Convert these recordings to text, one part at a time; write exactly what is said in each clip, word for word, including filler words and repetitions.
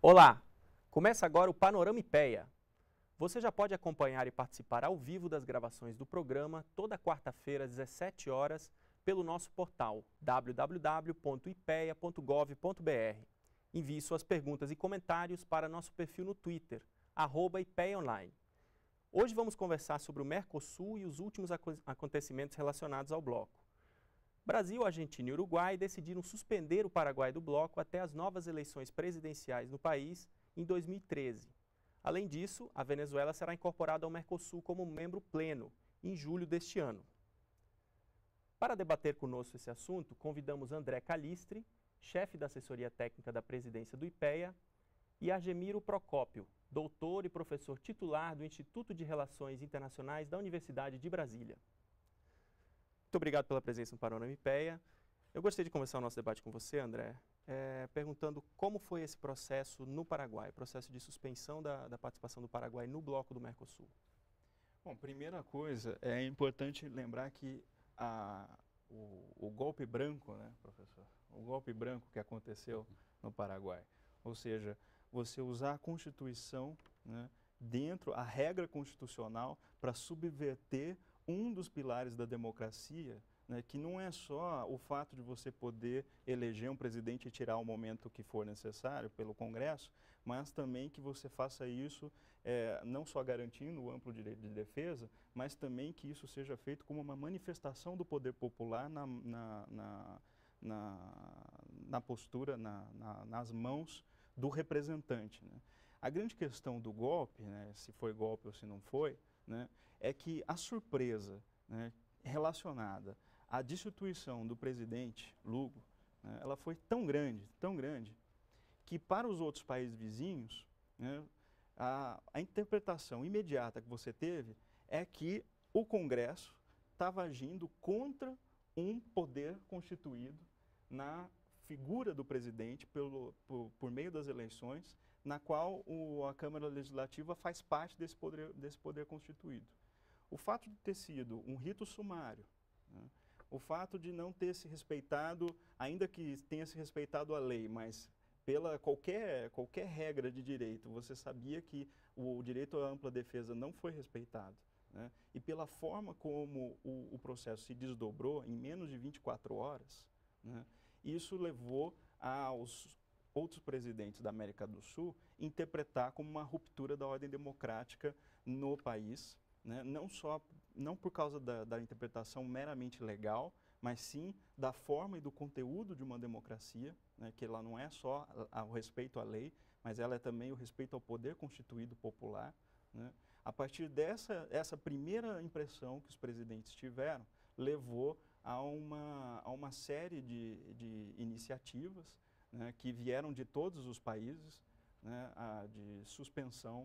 Olá! Começa agora o Panorama IPEA. Você já pode acompanhar e participar ao vivo das gravações do programa toda quarta-feira às dezessete horas pelo nosso portal w w w ponto ipea ponto gov ponto br. Envie suas perguntas e comentários para nosso perfil no Twitter, arroba IPEAOnline. Hoje vamos conversar sobre o Mercosul e os últimos acontecimentos relacionados ao bloco. Brasil, Argentina e Uruguai decidiram suspender o Paraguai do bloco até as novas eleições presidenciais no país em dois mil e treze. Além disso, a Venezuela será incorporada ao Mercosul como membro pleno em julho deste ano. Para debater conosco esse assunto, convidamos André Callistre, chefe da assessoria técnica da presidência do IPEA, e Argemiro Procópio, doutor e professor titular do Instituto de Relações Internacionais da Universidade de Brasília. Muito obrigado pela presença no Panorama IPEA. Eu gostaria de começar o nosso debate com você, André, é, perguntando como foi esse processo no Paraguai, o processo de suspensão da, da participação do Paraguai no bloco do Mercosul. Bom, primeira coisa, é importante lembrar que a, o, o golpe branco, né, professor? O golpe branco que aconteceu no Paraguai, ou seja, você usar a Constituição, né, dentro, a regra constitucional para subverter um dos pilares da democracia, né, que não é só o fato de você poder eleger um presidente e tirar o momento que for necessário pelo Congresso, mas também que você faça isso é, não só garantindo o amplo direito de defesa, mas também que isso seja feito como uma manifestação do poder popular na, na, na, na, na postura, na, na, nas mãos do representante, né. A grande questão do golpe, né, se foi golpe ou se não foi, né, é que a surpresa, né, relacionada à destituição do presidente Lugo, né, ela foi tão grande, tão grande, que para os outros países vizinhos, né, a, a interpretação imediata que você teve é que o Congresso estava agindo contra um poder constituído na figura do presidente pelo, por, por meio das eleições, na qual o, a Câmara Legislativa faz parte desse poder, desse poder constituído. O fato de ter sido um rito sumário, né, o fato de não ter se respeitado, ainda que tenha se respeitado a lei, mas pela qualquer, qualquer regra de direito, você sabia que o direito à ampla defesa não foi respeitado, né, e pela forma como o, o processo se desdobrou em menos de vinte e quatro horas, né, isso levou aos outros presidentes da América do Sul interpretar como uma ruptura da ordem democrática no país, né? Não só, não por causa da, da interpretação meramente legal, mas sim da forma e do conteúdo de uma democracia, né? Que ela não é só a, a, o respeito à lei, mas ela é também o respeito ao poder constituído popular, né? A partir dessa essa primeira impressão que os presidentes tiveram, levou a uma, a uma série de, de iniciativas, né, que vieram de todos os países, né, a, de suspensão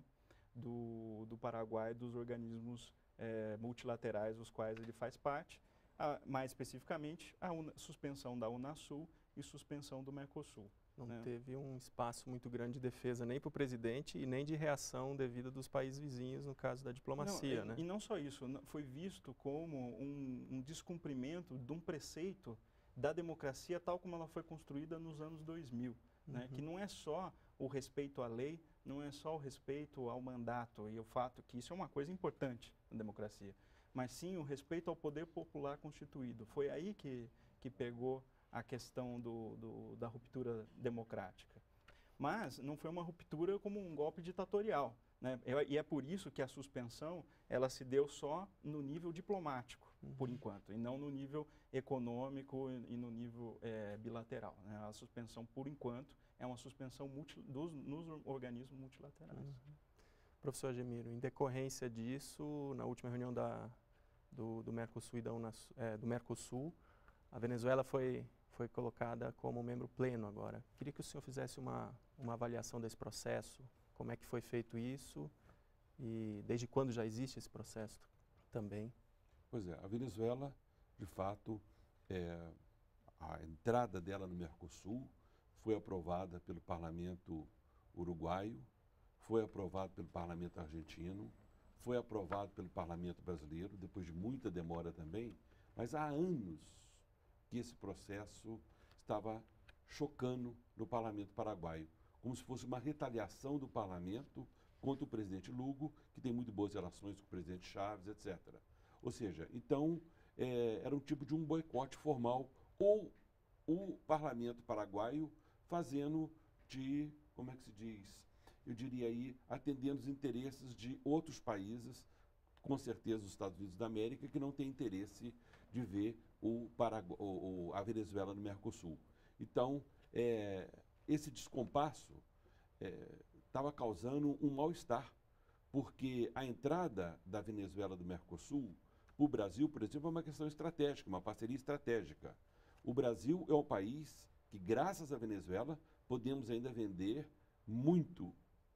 do, do Paraguai dos organismos é, multilaterais, os quais ele faz parte, a, mais especificamente a una, suspensão da Unasul e suspensão do Mercosul. Não né. teve um espaço muito grande de defesa nem para o presidente e nem de reação devida dos países vizinhos, no caso da diplomacia, não, né? E não só isso, foi visto como um, um descumprimento de um preceito da democracia tal como ela foi construída nos anos dois mil, uhum. né, que não é só o respeito à lei, não é só o respeito ao mandato e o fato que isso é uma coisa importante na democracia, mas sim o respeito ao poder popular constituído. Foi aí que, que pegou a questão do, do, da ruptura democrática. Mas não foi uma ruptura como um golpe ditatorial, né? E é por isso que a suspensão ela se deu só no nível diplomático, uhum. por enquanto, e não no nível econômico e, e no nível é, bilateral, né? A suspensão, por enquanto, é uma suspensão multi, dos, nos organismos multilaterais. Uhum. Professor Argemiro, em decorrência disso, na última reunião da, do, do, Mercosul e da Unasul, é, do Mercosul, a Venezuela foi, foi colocada como membro pleno agora. Queria que o senhor fizesse uma, uma avaliação desse processo. Como é que foi feito isso e desde quando já existe esse processo também? Pois é, a Venezuela, de fato, é, a entrada dela no Mercosul foi aprovada pelo parlamento uruguaio, foi aprovado pelo parlamento argentino, foi aprovado pelo parlamento brasileiro, depois de muita demora também, mas há anos que esse processo estava chocando no parlamento paraguaio. como se fosse uma retaliação do parlamento contra o presidente Lugo, que tem muito boas relações com o presidente Chaves, etcétera. Ou seja, então, é, era um tipo de um boicote formal, ou o parlamento paraguaio fazendo de, como é que se diz, eu diria aí, atendendo os interesses de outros países, com certeza os Estados Unidos da América, que não tem interesse de ver o Paragu o, o, a Venezuela no Mercosul. Então, é, esse descompasso estava é, causando um mal-estar, porque a entrada da Venezuela do Mercosul para o Brasil, por exemplo, é uma questão estratégica, uma parceria estratégica. O Brasil é um país que, graças à Venezuela, podemos ainda vender muito,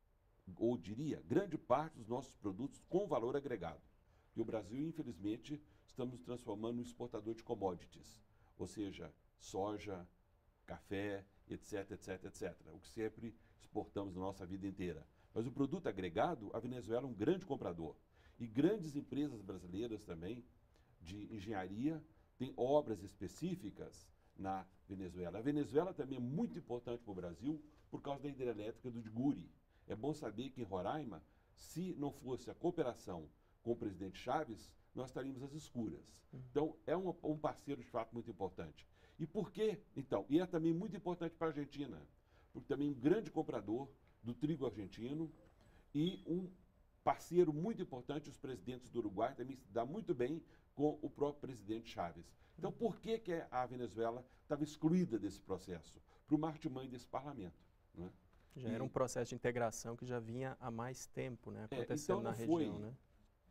ou diria, grande parte dos nossos produtos com valor agregado. E o Brasil, infelizmente, estamos nos transformando em exportador de commodities, ou seja, soja, café, etc, etc, etcétera. O que sempre exportamos na nossa vida inteira. Mas o produto agregado, a Venezuela é um grande comprador. E grandes empresas brasileiras também, de engenharia, têm obras específicas na Venezuela. A Venezuela também é muito importante para o Brasil por causa da hidrelétrica do Guri. É bom saber que em Roraima, se não fosse a cooperação com o presidente Chaves, nós estaríamos às escuras. Então, é um, um parceiro de fato muito importante. E por quê? Então, e é também muito importante para a Argentina, porque também um grande comprador do trigo argentino e um parceiro muito importante, os presidentes do Uruguai também se dá muito bem com o próprio presidente Chaves. Então, por que, que a Venezuela estava excluída desse processo? Para o martimãe desse parlamento. Não é? Já e, era um processo de integração que já vinha há mais tempo, né, acontecendo é, então na foi, região. Né?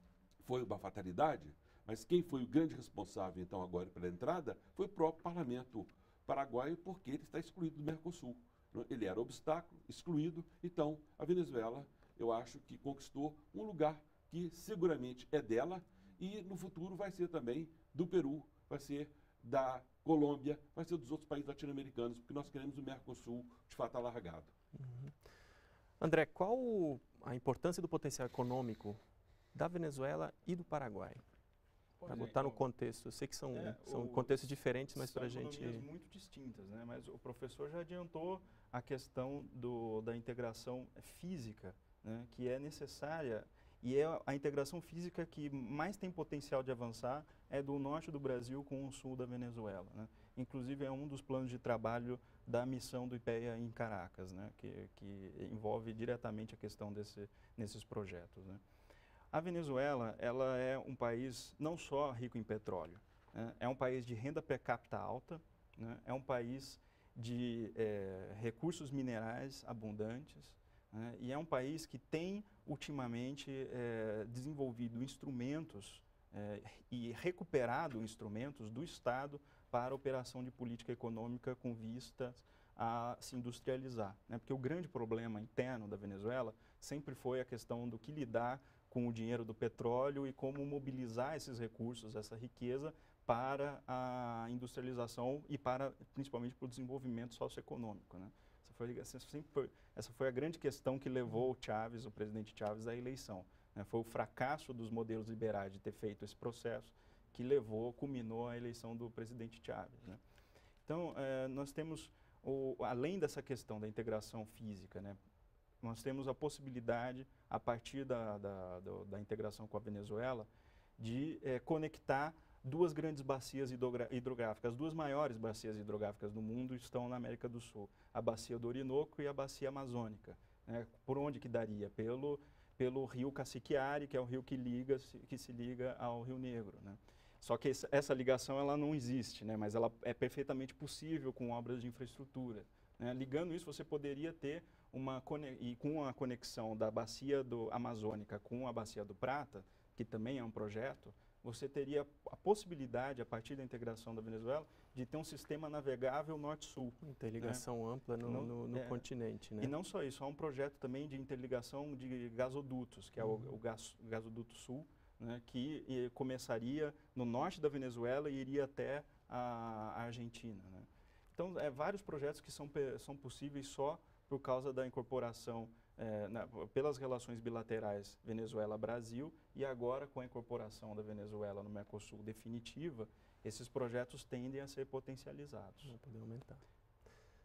Foi uma fatalidade, mas quem foi o grande responsável, então, agora pela entrada, foi o próprio parlamento paraguaio, porque ele está excluído do Mercosul. Ele era obstáculo, excluído, então a Venezuela, eu acho que conquistou um lugar que seguramente é dela e no futuro vai ser também do Peru, vai ser da Colômbia, vai ser dos outros países latino-americanos, porque nós queremos o Mercosul de fato alargado. Uhum. André, qual a importância do potencial econômico da Venezuela e do Paraguai? Para botar no contexto, eu sei que são, é, são o, contextos diferentes, mas para a gente... São economias muito distintas, né? Mas o professor já adiantou a questão do, da integração física, né? Que é necessária, e é a integração física que mais tem potencial de avançar é do norte do Brasil com o sul da Venezuela, né? Inclusive é um dos planos de trabalho da missão do IPEA em Caracas, né? Que, que envolve diretamente a questão desse, nesses projetos, né? A Venezuela, ela é um país não só rico em petróleo, né? É um país de renda per capita alta, né? É um país de é, recursos minerais abundantes, né? E é um país que tem, ultimamente, é, desenvolvido instrumentos é, e recuperado instrumentos do Estado para a operação de política econômica com vistas a se industrializar, né? Porque o grande problema interno da Venezuela sempre foi a questão do que lidar com o dinheiro do petróleo e como mobilizar esses recursos, essa riqueza, para a industrialização e para, principalmente, para o desenvolvimento socioeconômico, né? Essa foi, essa, sempre foi, essa foi a grande questão que levou o Chaves, o presidente Chaves, à eleição, né? Foi o fracasso dos modelos liberais de ter feito esse processo que levou, culminou a eleição do presidente Chaves, né? Então, eh, nós temos, o, além dessa questão da integração física, né? Nós temos a possibilidade, a partir da, da, da, da integração com a Venezuela, de eh, conectar duas grandes bacias hidrográficas. As duas maiores bacias hidrográficas do mundo estão na América do Sul, a bacia do Orinoco e a bacia amazônica, né? Por onde que daria? Pelo, pelo rio Cassiquiare, que é o rio que, liga, que se liga ao Rio Negro, né? Só que essa, essa ligação ela não existe, né? Mas ela é perfeitamente possível com obras de infraestrutura, né? Ligando isso, você poderia ter uma, e com a conexão da bacia do Amazônica com a bacia do Prata, que também é um projeto, você teria a possibilidade, a partir da integração da Venezuela, de ter um sistema navegável norte-sul. Interligação, né? Ampla no, no, no é, continente, né? E não só isso, há um projeto também de interligação de gasodutos, que é uhum. o, o, gas, o gasoduto sul, né, que e, começaria no norte da Venezuela e iria até a, a Argentina, né? Então, é, vários projetos que são, são possíveis só por causa da incorporação, é, na, pelas relações bilaterais Venezuela-Brasil, e agora com a incorporação da Venezuela no Mercosul definitiva, esses projetos tendem a ser potencializados. Vão poder aumentar.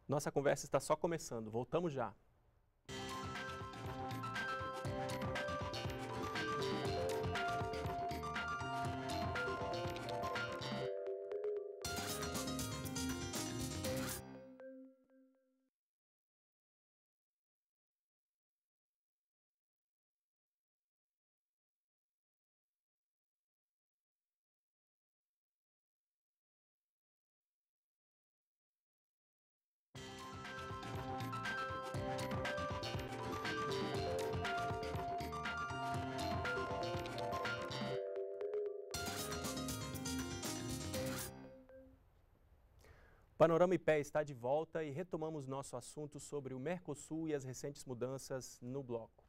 Nossa conversa está só começando, voltamos já. Panorama I P E A está de volta e retomamos nosso assunto sobre o Mercosul e as recentes mudanças no bloco.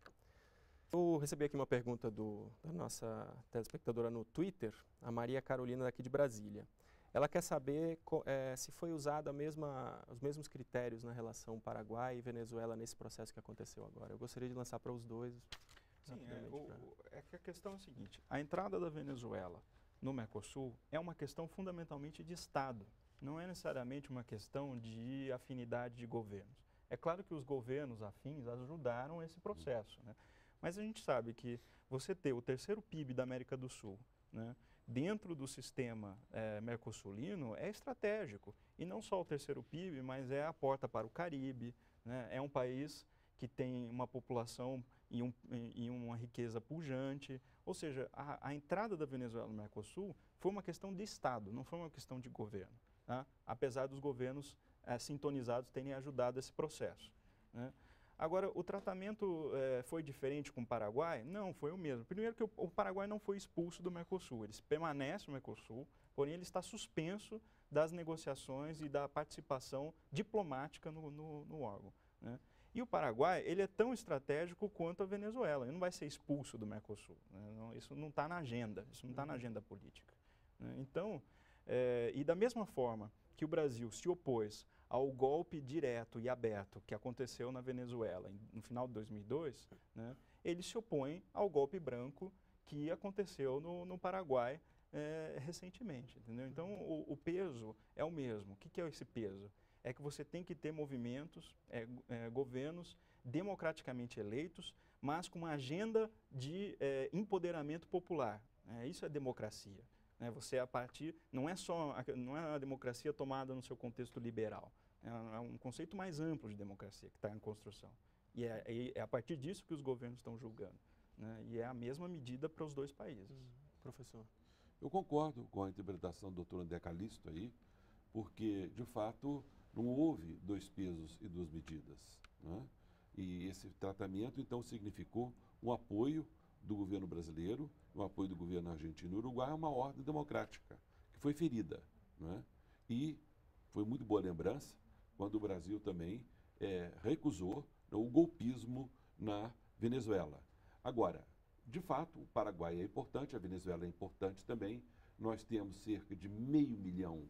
Eu recebi aqui uma pergunta do, da nossa telespectadora no Twitter, a Maria Carolina daqui de Brasília. Ela quer saber é, se foi usado a mesma, os mesmos critérios na relação Paraguai e Venezuela nesse processo que aconteceu agora. Eu gostaria de lançar para os dois. Sim, é, o, é que a questão é a seguinte, a entrada da Venezuela no Mercosul é uma questão fundamentalmente de Estado. Não é necessariamente uma questão de afinidade de governos. É claro que os governos afins ajudaram esse processo, né? Mas a gente sabe que você ter o terceiro P I B da América do Sul, né, dentro do sistema é, mercosulino é estratégico. E não só o terceiro P I B, mas é a porta para o Caribe, né? É um país que tem uma população e, um, e uma riqueza pujante. Ou seja, a, a entrada da Venezuela no Mercosul foi uma questão de Estado, não foi uma questão de governo. Tá? Apesar dos governos é, sintonizados terem ajudado esse processo, né? Agora, o tratamento é, foi diferente com o Paraguai? Não, foi o mesmo. Primeiro que o, o Paraguai não foi expulso do Mercosul, ele permanece no Mercosul, porém ele está suspenso das negociações e da participação diplomática no, no, no órgão, né? E o Paraguai, ele é tão estratégico quanto a Venezuela, ele não vai ser expulso do Mercosul, né? Não, isso não está na agenda, isso não está na agenda política, né? Então, É, e da mesma forma que o Brasil se opôs ao golpe direto e aberto que aconteceu na Venezuela em, no final de dois mil e dois, né, ele se opõe ao golpe branco que aconteceu no, no Paraguai é, recentemente, entendeu? Então, o, o peso é o mesmo. O que, que é esse peso? É que você tem que ter movimentos, é, é, governos democraticamente eleitos, mas com uma agenda de é, empoderamento popular. É, isso é democracia. Né, você a partir, não é só, a, não é a democracia tomada no seu contexto liberal, é, é um conceito mais amplo de democracia que está em construção. E é, é, é a partir disso que os governos estão julgando, né, e é a mesma medida para os dois países. Hum, professor. Eu concordo com a interpretação do doutor André Calixto aí, porque, de fato, não houve dois pesos e duas medidas, né? E esse tratamento, então, significou um apoio do governo brasileiro, o apoio do governo argentino e uruguai a uma ordem democrática, que foi ferida, né? E foi muito boa lembrança quando o Brasil também é, recusou o golpismo na Venezuela. Agora, de fato, o Paraguai é importante, a Venezuela é importante também. Nós temos cerca de meio milhão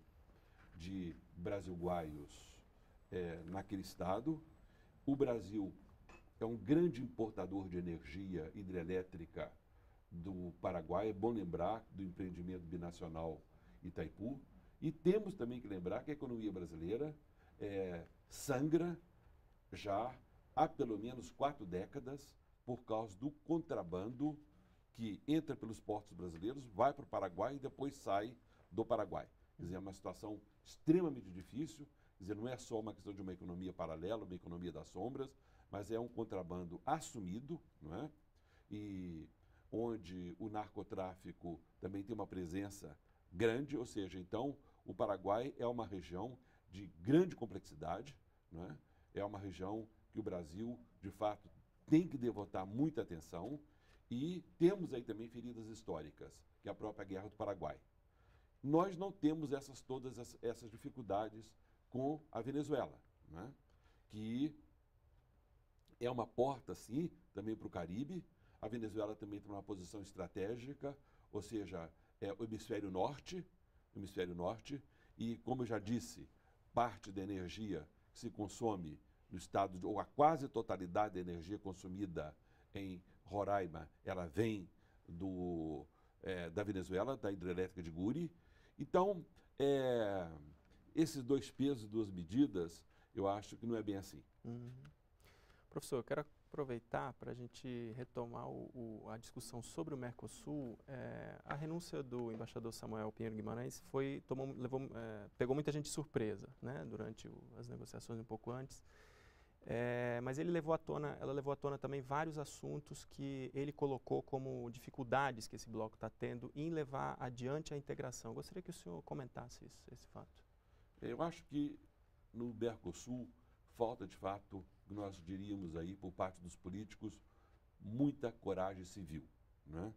de brasiguaios é, naquele estado. O Brasil é um grande importador de energia hidrelétrica do Paraguai. É bom lembrar do empreendimento binacional Itaipu. E temos também que lembrar que a economia brasileira é, sangra já há pelo menos quatro décadas por causa do contrabando que entra pelos portos brasileiros, vai para o Paraguai e depois sai do Paraguai. Quer dizer, é uma situação extremamente difícil. Quer dizer, não é só uma questão de uma economia paralela, uma economia das sombras, mas é um contrabando assumido, não é? E onde o narcotráfico também tem uma presença grande, ou seja, então o Paraguai é uma região de grande complexidade, não é? É uma região que o Brasil, de fato, tem que devotar muita atenção, e temos aí também feridas históricas, que é a própria Guerra do Paraguai. Nós não temos essas, todas essas dificuldades com a Venezuela, né? Que é uma porta, sim, também para o Caribe. A Venezuela também tem uma posição estratégica, ou seja, é o hemisfério norte, o hemisfério norte, e, como eu já disse, parte da energia que se consome no estado, de, ou a quase totalidade da energia consumida em Roraima, ela vem do, é, da Venezuela, da hidrelétrica de Guri. Então, é, esses dois pesos e duas medidas, eu acho que não é bem assim. Uhum. Professor, eu quero aproveitar para a gente retomar o, o, a discussão sobre o Mercosul. É, a renúncia do embaixador Samuel Pinheiro Guimarães foi, tomou, levou, é, pegou muita gente de surpresa, né, durante o, as negociações um pouco antes. É, mas ele levou à tona, ela levou à tona também vários assuntos que ele colocou como dificuldades que esse bloco está tendo em levar adiante a integração. Eu gostaria que o senhor comentasse isso, esse fato. Eu acho que no Mercosul falta, de fato, nós diríamos aí, por parte dos políticos, muita coragem civil, né?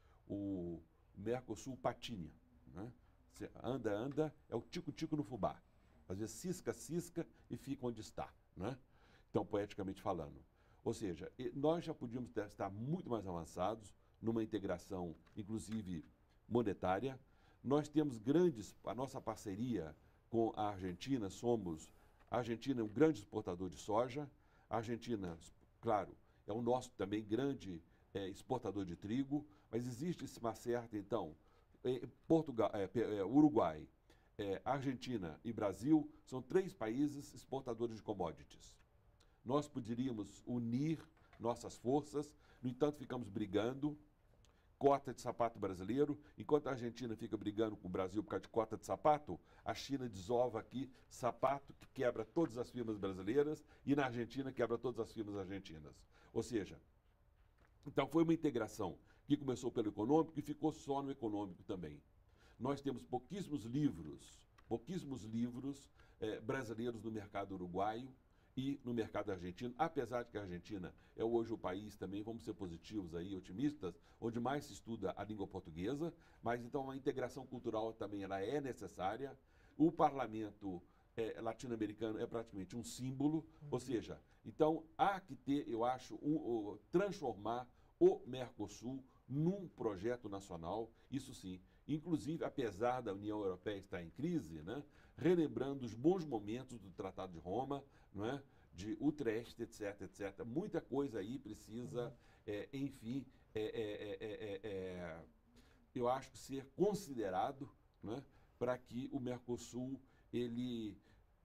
O Mercosul patinha, né? Você anda, anda, é o tico-tico no fubá. Às vezes cisca, cisca e fica onde está, né? Então, poeticamente falando. Ou seja, nós já podíamos estar muito mais avançados numa integração, inclusive monetária. Nós temos grandes, a nossa parceria com a Argentina, somos, a Argentina é um grande exportador de soja, a Argentina, claro, é o nosso também grande é, exportador de trigo, mas existe uma certa, então, é, Portugal, é, é, Uruguai, é, Argentina e Brasil são três países exportadores de commodities. Nós poderíamos unir nossas forças, no entanto ficamos brigando, cota de sapato brasileiro, enquanto a Argentina fica brigando com o Brasil por causa de cota de sapato, a China desova aqui sapato que quebra todas as firmas brasileiras e na Argentina quebra todas as firmas argentinas. Ou seja, então foi uma integração que começou pelo econômico e ficou só no econômico também. Nós temos pouquíssimos livros, pouquíssimos livros eh, brasileiros no mercado uruguaio e no mercado argentino, apesar de que a Argentina é hoje o país também, vamos ser positivos aí, otimistas, onde mais se estuda a língua portuguesa, mas então a integração cultural também ela é necessária. O parlamento é, latino-americano é praticamente um símbolo, uhum. Ou seja, então há que ter, eu acho, um, um, transformar o Mercosul num projeto nacional, isso sim. Inclusive, apesar da União Europeia estar em crise, né, relembrando os bons momentos do Tratado de Roma, não é? De Utrecht, etc, etcétera. Muita coisa aí precisa, é, enfim, é, é, é, é, eu acho que ser considerado, né, para que o Mercosul ele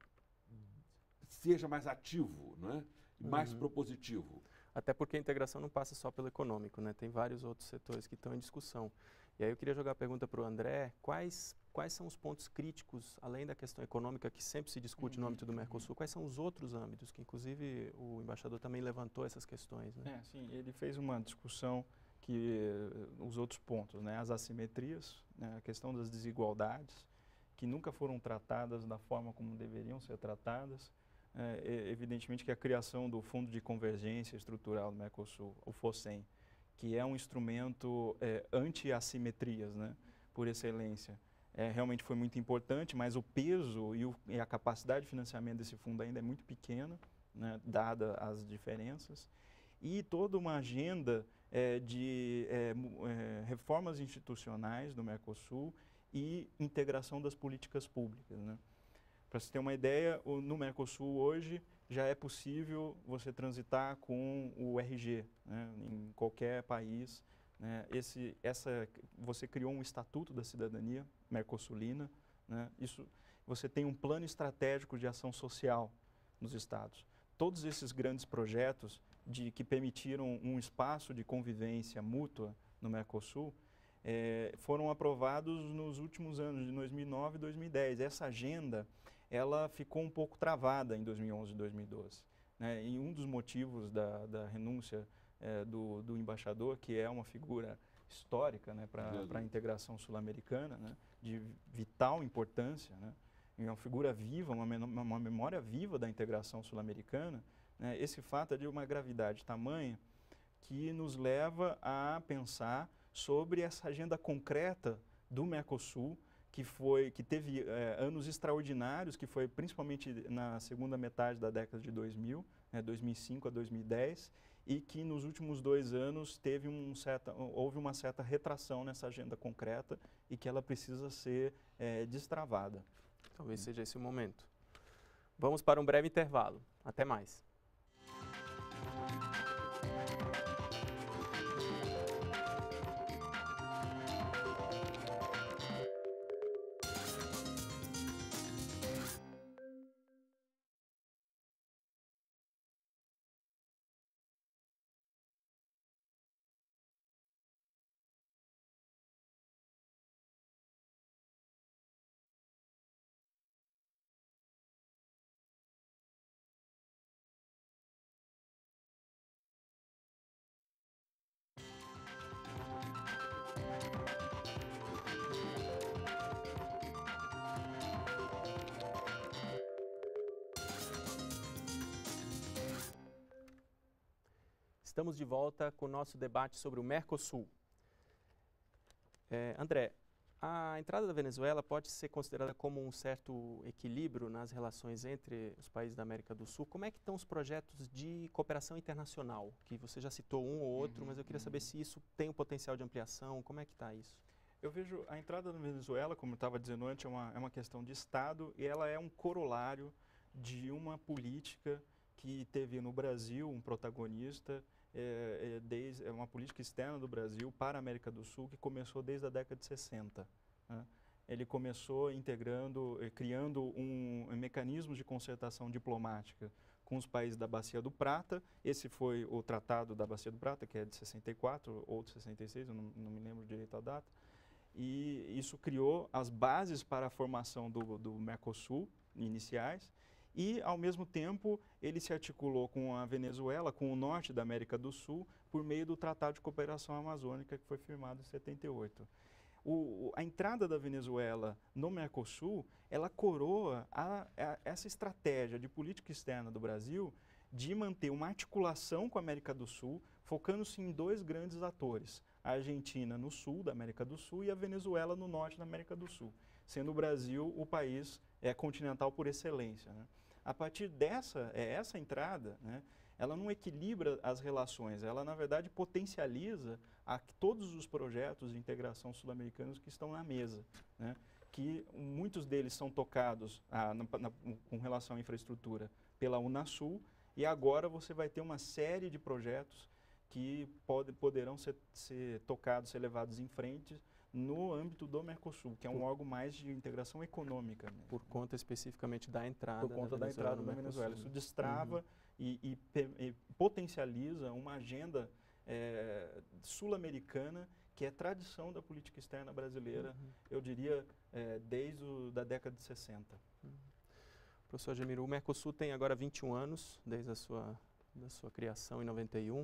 seja mais ativo, né, mais uhum. propositivo. Até porque a integração não passa só pelo econômico, né? Tem vários outros setores que estão em discussão. E aí eu queria jogar a pergunta para o André, quais, quais são os pontos críticos, além da questão econômica que sempre se discute uhum. no âmbito do Mercosul, quais são os outros âmbitos, que inclusive o embaixador também levantou essas questões, né? É, sim, ele fez uma discussão que, os outros pontos, né? As assimetrias, né? A questão das desigualdades, que nunca foram tratadas da forma como deveriam ser tratadas. É, evidentemente que a criação do Fundo de Convergência Estrutural do Mercosul, o FOSEM, que é um instrumento é, anti-assimetrias, né, por excelência, é, realmente foi muito importante, mas o peso e, o, e a capacidade de financiamento desse fundo ainda é muito pequena, né, dada as diferenças, e toda uma agenda é, de é, é, reformas institucionais do Mercosul e integração das políticas públicas, né. Para você ter uma ideia, no Mercosul hoje já é possível você transitar com o R G, né, em qualquer país. Né. Esse, essa, você criou um Estatuto da Cidadania Mercosulina. Né. Isso, você tem um plano estratégico de ação social nos estados. Todos esses grandes projetos de, que permitiram um espaço de convivência mútua no Mercosul, é, foram aprovados nos últimos anos, de dois mil e nove e dois mil e dez. Essa agenda ela ficou um pouco travada em dois mil e onze e dois mil e doze. Né? E um dos motivos da, da renúncia é, do, do embaixador, que é uma figura histórica, né, para a integração sul-americana, né, de vital importância, né, é uma figura viva, uma, uma memória viva da integração sul-americana, né, esse fato é de uma gravidade tamanha que nos leva a pensar sobre essa agenda concreta do Mercosul, que, foi, que teve é, anos extraordinários, que foi principalmente na segunda metade da década de dois mil, né, dois mil e cinco a dois mil e dez, e que nos últimos dois anos teve um certa, houve uma certa retração nessa agenda concreta e que ela precisa ser é, destravada. Talvez seja esse o momento. Vamos para um breve intervalo. Até mais. Estamos de volta com o nosso debate sobre o Mercosul. É, André, a entrada da Venezuela pode ser considerada como um certo equilíbrio nas relações entre os países da América do Sul. Como é que estão os projetos de cooperação internacional? Que você já citou um ou outro, uhum, mas eu queria uhum. saber se isso tem um potencial de ampliação. Como é que está isso? Eu vejo a entrada da Venezuela, como eu estava dizendo antes, é uma, é uma questão de Estado e ela é um corolário de uma política que teve no Brasil um protagonista, é, é, desde, é uma política externa do Brasil para a América do Sul que começou desde a década de sessenta. Né? Ele começou integrando, eh, criando um, um mecanismos de concertação diplomática com os países da Bacia do Prata. Esse foi o Tratado da Bacia do Prata, que é de sessenta e quatro ou de sessenta e seis, eu não, não me lembro direito a data. E isso criou as bases para a formação do, do Mercosul iniciais. E, ao mesmo tempo, ele se articulou com a Venezuela, com o norte da América do Sul, por meio do Tratado de Cooperação Amazônica, que foi firmado em setenta e oito. O, a entrada da Venezuela no Mercosul, ela coroa a, a, essa estratégia de política externa do Brasil de manter uma articulação com a América do Sul, focando-se em dois grandes atores, a Argentina no sul da América do Sul e a Venezuela no norte da América do Sul, sendo o Brasil o país é, continental por excelência. Né? A partir dessa, é, essa entrada, né, ela não equilibra as relações, ela na verdade potencializa a, todos os projetos de integração sul-americanos que estão na mesa, né, que muitos deles são tocados ah, na, na, com relação à infraestrutura pela Unasul, e agora você vai ter uma série de projetos que pode, poderão ser, ser tocados, ser levados em frente no âmbito do Mercosul, que é um órgão mais de integração econômica. Né? Por conta especificamente da entrada Por conta da, da entrada da Venezuela. Isso destrava uhum. e, e, e potencializa uma agenda é, sul-americana que é tradição da política externa brasileira, uhum. eu diria, é, desde o, da década de sessenta. Uhum. Professor Jamiro, o Mercosul tem agora vinte e um anos, desde a sua, da sua criação em noventa e um.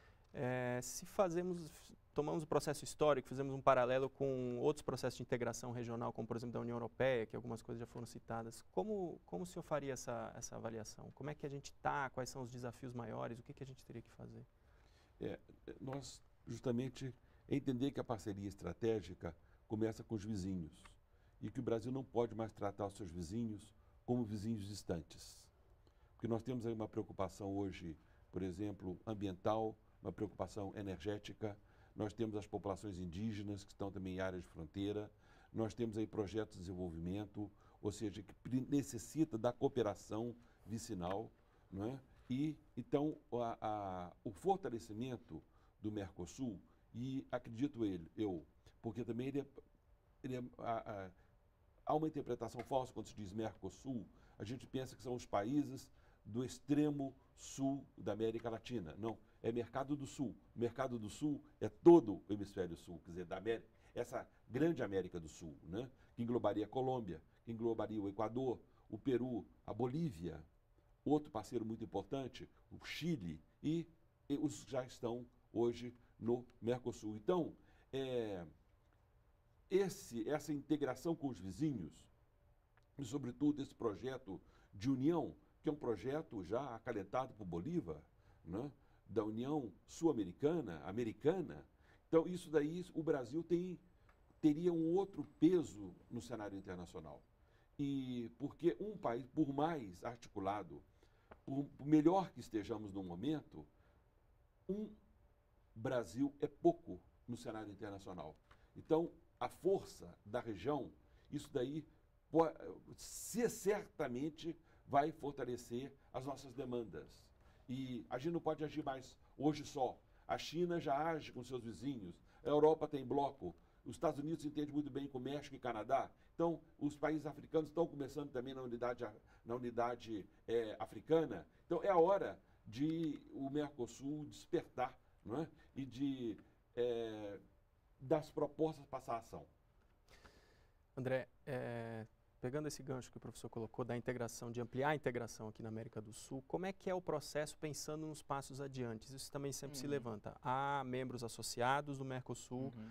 É, se fazemos, tomamos o processo histórico, fizemos um paralelo com outros processos de integração regional, como por exemplo da União Europeia, que algumas coisas já foram citadas, como, como o senhor faria essa, essa avaliação? Como é que a gente está? Quais são os desafios maiores? O que, que a gente teria que fazer? É, nós, justamente, entender que a parceria estratégica começa com os vizinhos e que o Brasil não pode mais tratar os seus vizinhos como vizinhos distantes. Porque nós temos aí uma preocupação hoje, por exemplo, ambiental, uma preocupação energética, nós temos as populações indígenas que estão também em áreas de fronteira, nós temos aí projetos de desenvolvimento, ou seja, que necessita da cooperação vicinal, não é? E, então, a, a, o fortalecimento do Mercosul, e acredito ele, eu, porque também ele, é, ele é, a, a, há uma interpretação falsa quando se diz Mercosul, a gente pensa que são os países do extremo sul da América Latina. Não, é Mercado do Sul. O Mercado do Sul é todo o hemisfério sul, quer dizer, da América, essa grande América do Sul, né? Que englobaria a Colômbia, que englobaria o Equador, o Peru, a Bolívia, outro parceiro muito importante, o Chile, e, e os já estão hoje no Mercosul. Então, é, esse, essa integração com os vizinhos, e sobretudo esse projeto de união, que é um projeto já acalentado por Bolívar, né, da União Sul-Americana, americana. Então, isso daí, o Brasil tem, teria um outro peso no cenário internacional. E porque um país, por mais articulado, por melhor que estejamos no momento, um Brasil é pouco no cenário internacional. Então, a força da região, isso daí, se certamente vai fortalecer as nossas demandas. E a gente não pode agir mais hoje só. A China já age com seus vizinhos, a Europa tem bloco, os Estados Unidos se entende muito bem com o México e Canadá. Então, os países africanos estão começando também na unidade, na unidade é, africana. Então, é a hora de o Mercosul despertar, não é? E de, é, das propostas passar a ação. André, é... pegando esse gancho que o professor colocou da integração, de ampliar a integração aqui na América do Sul, como é que é o processo pensando nos passos adiantes? Isso também sempre uhum. se levanta. Há membros associados do Mercosul, uhum.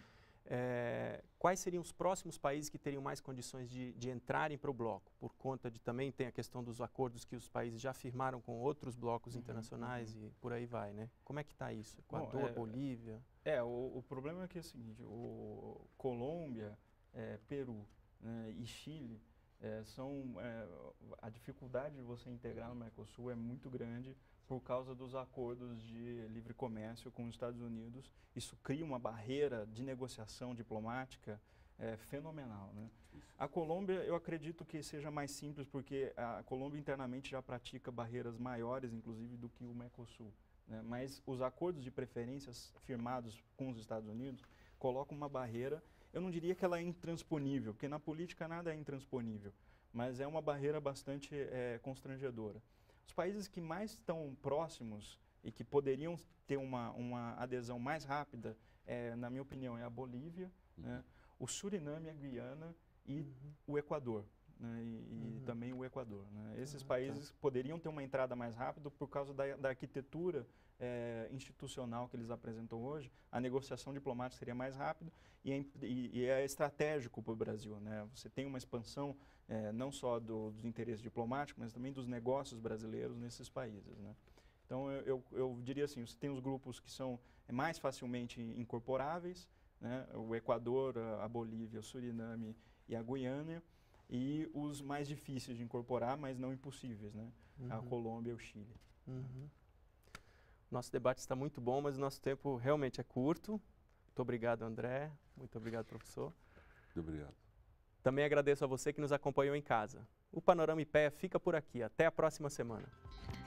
É, quais seriam os próximos países que teriam mais condições de, de entrarem para o bloco? Por conta de também tem a questão dos acordos que os países já firmaram com outros blocos Uhum, internacionais uhum. e por aí vai, né? Como é que está isso? Equador, Bom, é, Bolívia? É, o, o problema é que é o seguinte, o Colômbia, é, Peru, né, e Chile, é, são, é, a dificuldade de você integrar no Mercosul é muito grande por causa dos acordos de livre comércio com os Estados Unidos. Isso cria uma barreira de negociação diplomática é, fenomenal, né? A Colômbia, eu acredito que seja mais simples, porque a Colômbia internamente já pratica barreiras maiores, inclusive, do que o Mercosul, né? Mas os acordos de preferências firmados com os Estados Unidos colocam uma barreira, eu não diria que ela é intransponível, porque na política nada é intransponível, mas é uma barreira bastante é, constrangedora. Os países que mais estão próximos e que poderiam ter uma, uma adesão mais rápida, é, na minha opinião, é a Bolívia, uhum. né, o Suriname, a Guiana e uhum. o Equador, né, e, e uhum. também o Equador. Né. Esses uhum. países tá. poderiam ter uma entrada mais rápida por causa da, da arquitetura é, institucional que eles apresentam hoje. A negociação diplomática seria mais rápida e é, e, e é estratégico para o Brasil, né. Você tem uma expansão É, não só do, dos interesses diplomáticos, mas também dos negócios brasileiros nesses países, né? Então, eu, eu, eu diria assim, você tem os grupos que são mais facilmente incorporáveis, né? O Equador, a, a Bolívia, o Suriname e a Guiana, e os mais difíceis de incorporar, mas não impossíveis, né? Uhum. A Colômbia e o Chile. Uhum. Nosso debate está muito bom, mas o nosso tempo realmente é curto. Muito obrigado, André. Muito obrigado, professor. Muito obrigado. Também agradeço a você que nos acompanhou em casa. O Panorama I P E A fica por aqui. Até a próxima semana.